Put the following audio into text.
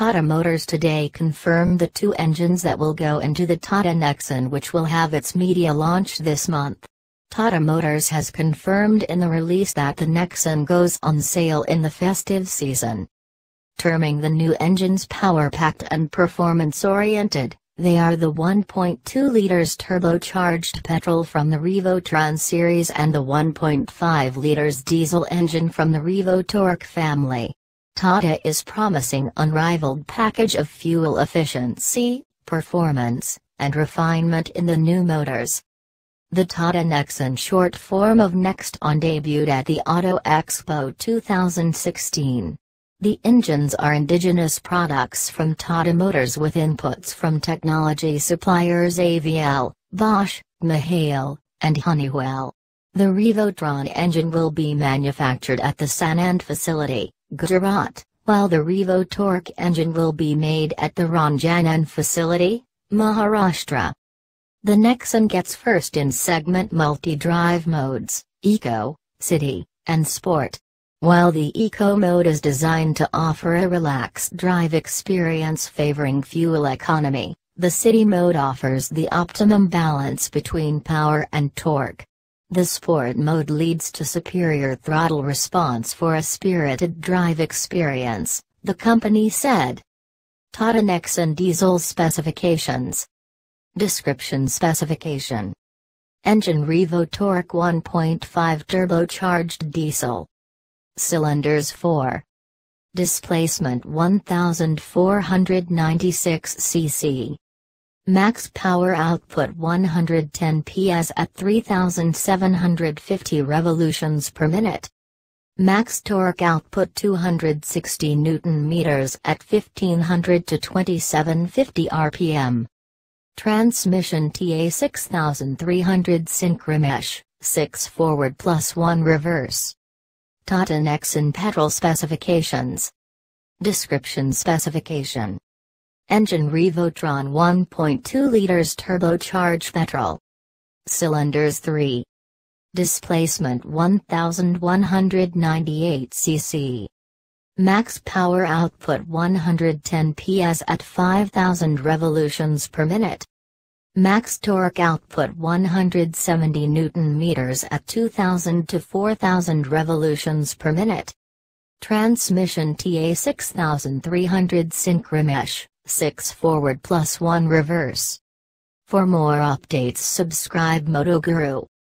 Tata Motors today confirmed the two engines that will go into the Tata Nexon, which will have its media launch this month. Tata Motors has confirmed in the release that the Nexon goes on sale in the festive season. Terming the new engines power-packed and performance-oriented, they are the 1.2 liters turbocharged petrol from the Revo-Tron series and the 1.5 liters diesel engine from the Revo Torque family. Tata is promising unrivaled package of fuel efficiency, performance, and refinement in the new motors. The Tata Nexon, short form of Nexon, debuted at the Auto Expo 2016. The engines are indigenous products from Tata Motors with inputs from technology suppliers AVL, Bosch, Mahle, and Honeywell. The Revo-Tron engine will be manufactured at the Sanand facility, Gujarat, while the Revo Torque engine will be made at the Ranjangaon facility, Maharashtra. The Nexon gets first in segment multi-drive modes, Eco, City, and Sport. While the Eco mode is designed to offer a relaxed drive experience favoring fuel economy, the City mode offers the optimum balance between power and torque. The Sport mode leads to superior throttle response for a spirited drive experience, the company said. Tata Nexon diesel specifications. Description: specification. Engine Revo Torque 1.5 turbocharged diesel. Cylinders 4. Displacement 1496 cc. Max power output 110 PS at 3750 revolutions per minute. Max torque output 260 Nm at 1500 to 2750 rpm. Transmission TA 6300 synchromesh, 6 forward plus 1 reverse. Tata Nexon petrol specifications. Description: specification. Engine Revo-Tron 1.2 liters turbocharged petrol. Cylinders 3. Displacement 1198 cc. Max power output 110 PS at 5000 revolutions per minute. Max torque output 170 Nm at 2000 to 4000 revolutions per minute. Transmission TA 6300 synchromesh, 6 forward plus 1 reverse. For more updates, subscribe Moto Guru.